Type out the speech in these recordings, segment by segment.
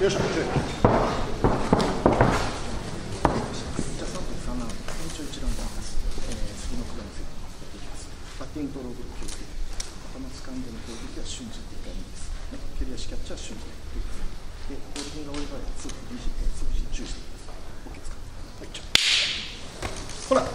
よいしょ。バッティングとローブを気をつけて、頭掴んでの攻撃は瞬時で1回目です。蹴り足キャッチは瞬時で1回目。で、攻撃が終えたらすぐに注意してください。OK ですか。はい、じゃあ。ほら。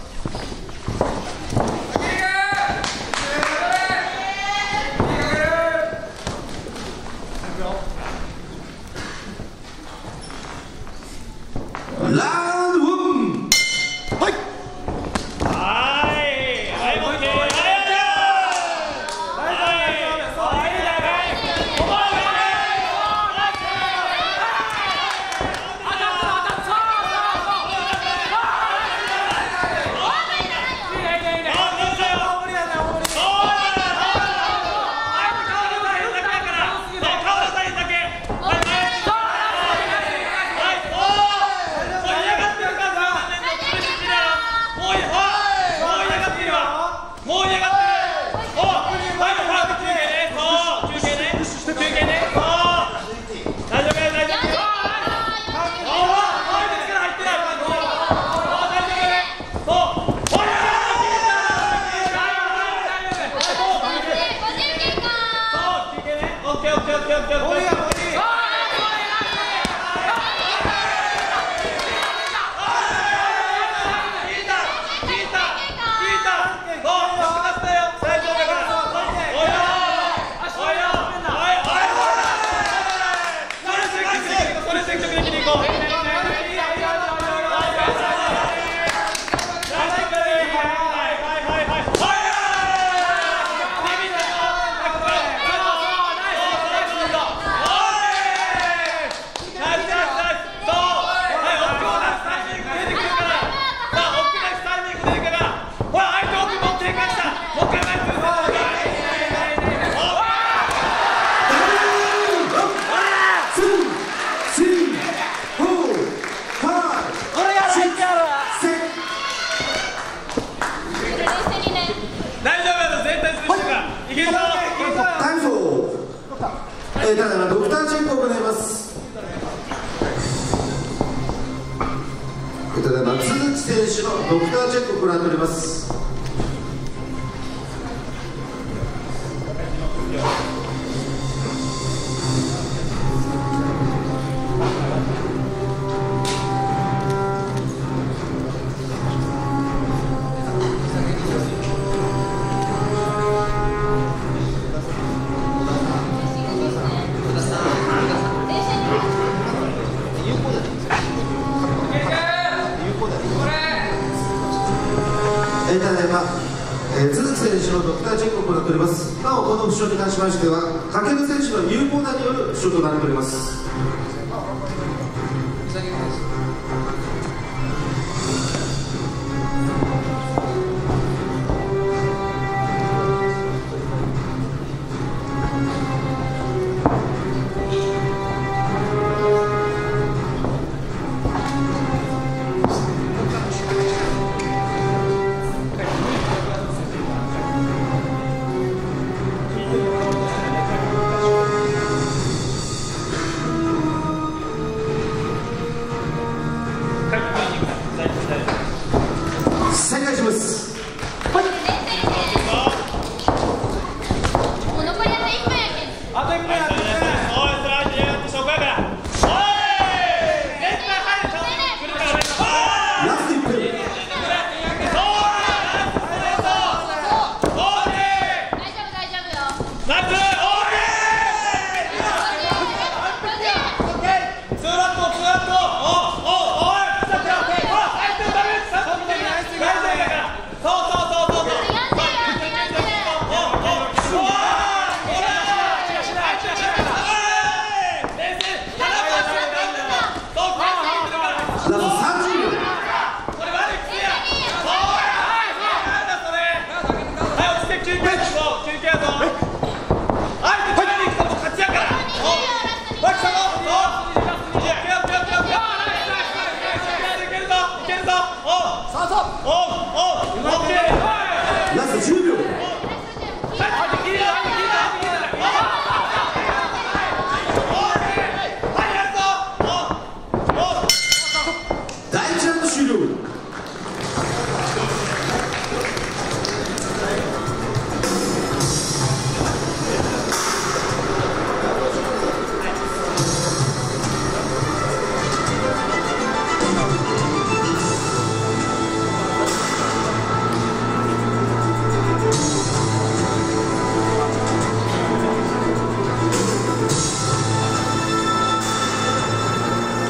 ただいまドクターチェックを行います。ただいま都築選手のドクターチェックを行っております。ただいま、都築選手のドクターチェックを行っております。なお、この負傷に関しましては、武尊選手の有効打による負傷となっております。再開します。はい。 残りあと1分やけん。 あと1分やってね。おい、それ相手やってそこやから。おい。絶対入る。来るからね。 ラスト1分。 大丈夫よ。 ナイス。 20秒ラストに。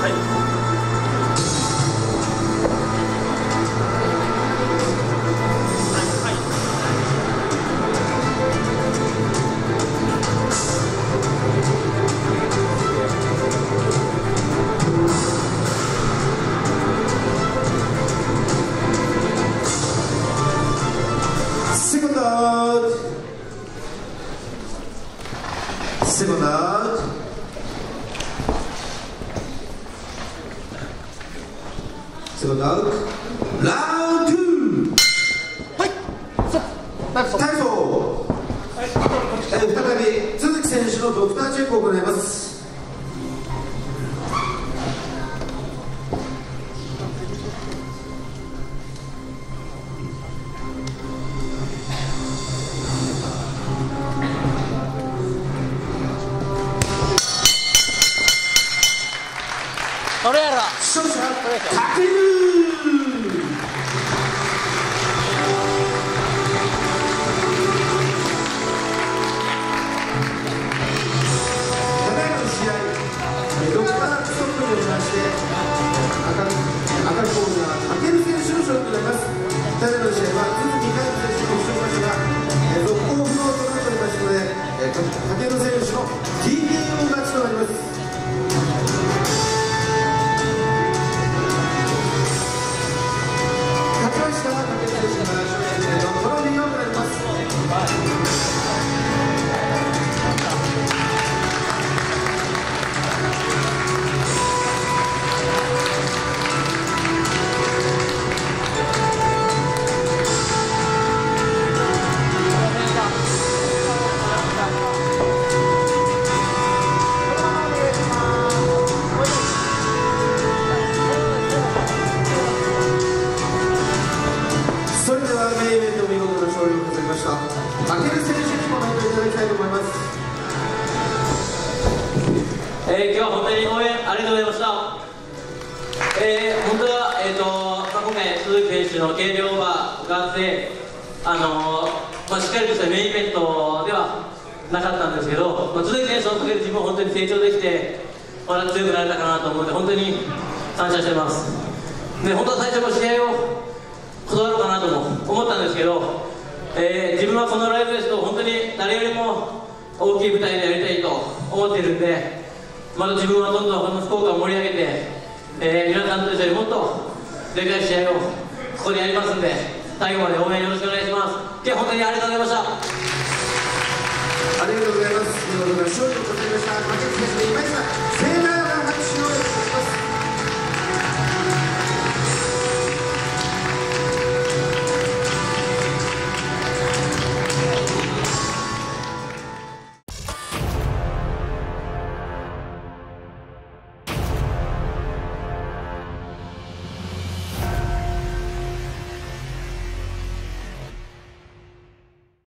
Second out. Second out. Round 2. はい、 体操。再び鈴木選手のドクターチェックを行います。 それやろ。 勝者かける。ただいまの試合、ドクターストップによりまして赤いコーナーかける選手の勝利となります。ただいまの試合は鈴木海斗選手も負傷しましたが続行不能となっておりますのでかける選手の TKO 勝ちとなります。それではメインイベント見事な勝利を飾りましたかける選手にコメントいただきたいと思います。 今日は本当に応援ありがとうございました。本当は、今回鈴木選手の軽量馬があって、しっかりとしたメインイベントではなかったんですけど、鈴木選手のおかげで自分は本当に成長できてまだ強くなれたかなと思って本当に感謝してます。で本当は最初の試合を断ろうかなとも思ったんですけど、自分はこのライブですと本当に誰よりも大きい舞台でやりたいと思っているんで、また自分はどんどんこの福岡を盛り上げて、皆さんと一緒にもっとでかい試合をここでやりますんで、最後まで応援よろしくお願いします。今日は本当にありがとうございました。 ありがとうございます。